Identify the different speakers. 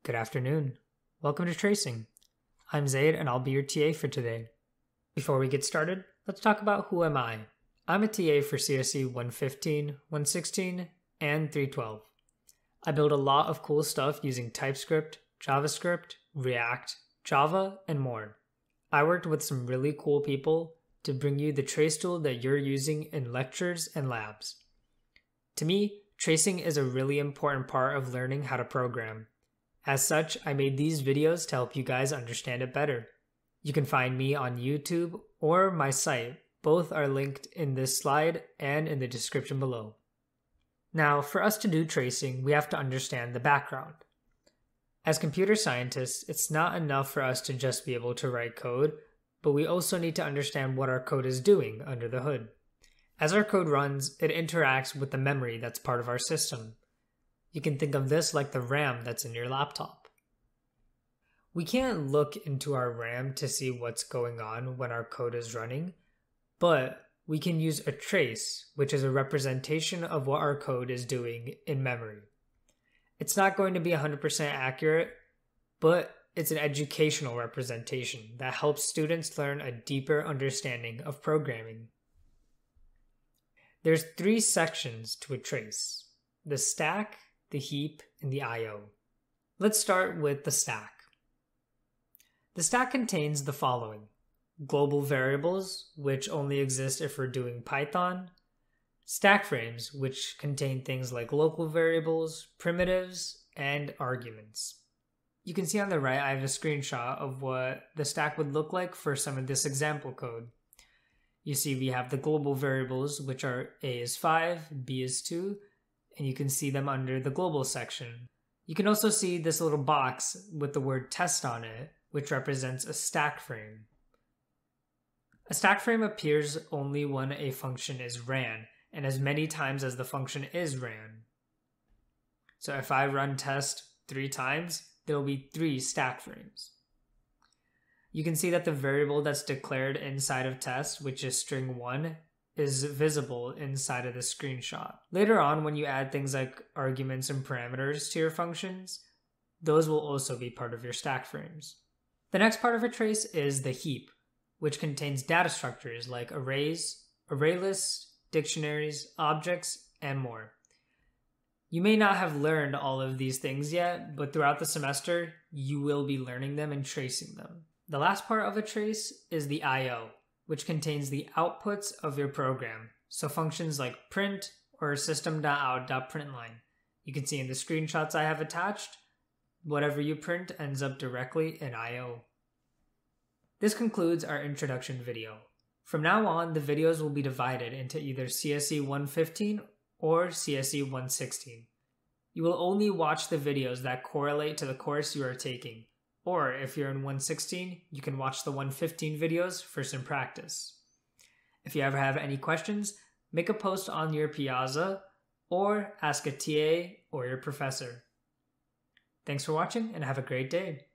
Speaker 1: Good afternoon. Welcome to Tracing. I'm Zaid and I'll be your TA for today. Before we get started, let's talk about who am I. I'm a TA for CSE 115, 116, and 312. I build a lot of cool stuff using TypeScript, JavaScript, React, Java, and more. I worked with some really cool people to bring you the trace tool that you're using in lectures and labs. To me, tracing is a really important part of learning how to program. As such, I made these videos to help you guys understand it better. You can find me on YouTube or my site. Both are linked in this slide and in the description below. Now, for us to do tracing, we have to understand the background. As computer scientists, it's not enough for us to just be able to write code, but we also need to understand what our code is doing under the hood. As our code runs, it interacts with the memory that's part of our system. You can think of this like the RAM that's in your laptop. We can't look into our RAM to see what's going on when our code is running, but we can use a trace, which is a representation of what our code is doing in memory. It's not going to be 100% accurate, but it's an educational representation that helps students learn a deeper understanding of programming. There's 3 sections to a trace: the stack, the heap, and the I/O. Let's start with the stack. The stack contains the following: global variables, which only exist if we're doing Python; stack frames, which contain things like local variables, primitives, and arguments. You can see on the right I have a screenshot of what the stack would look like for some of this example code. You see we have the global variables, which are A is 5, B is 2, and you can see them under the global section. You can also see this little box with the word test on it, which represents a stack frame. A stack frame appears only when a function is ran, and as many times as the function is ran. So if I run test 3 times, there will be 3 stack frames. You can see that the variable that's declared inside of test, which is string 1, is visible inside of the screenshot. Later on, when you add things like arguments and parameters to your functions, those will also be part of your stack frames. The next part of a trace is the heap, which contains data structures like arrays, array lists, dictionaries, objects, and more. You may not have learned all of these things yet, but throughout the semester, you will be learning them and tracing them. The last part of a trace is the I/O, which contains the outputs of your program, so functions like print or system.out.println. You can see in the screenshots I have attached, whatever you print ends up directly in I/O. This concludes our introduction video. From now on, the videos will be divided into either CSE 115 or CSE 116. You will only watch the videos that correlate to the course you are taking. Or if you're in 116, you can watch the 115 videos for some practice. If you ever have any questions, make a post on your Piazza or ask a TA or your professor. Thanks for watching and have a great day.